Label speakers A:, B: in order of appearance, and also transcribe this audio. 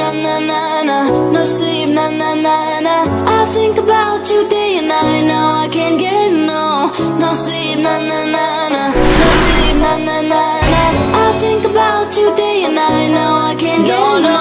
A: na na na. No sleep, na na na na. I think about you day and night. Now I can't get no sleep, na na na na. No sleep, na na na na. I think about you day and night. Now I can't get no.